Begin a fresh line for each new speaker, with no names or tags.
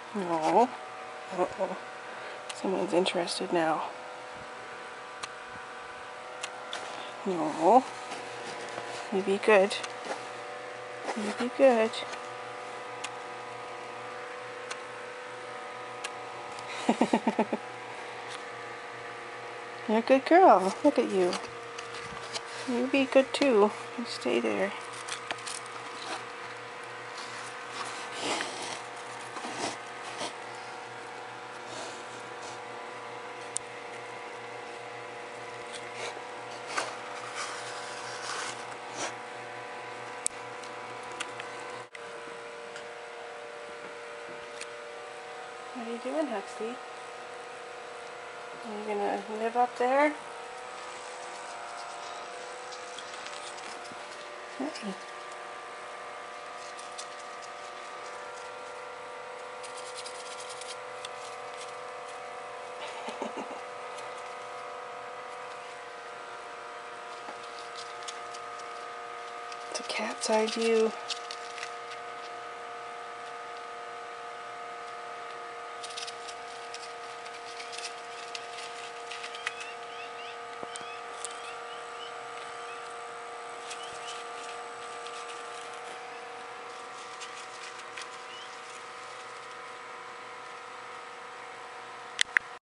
No. Uh-oh. Someone's interested now. No. You be good. You be good. You're a good girl. Look at you. You be good too. You stay there. What are you doing, Huxley? Are you gonna live up there? Hey. It's a cat's eye view.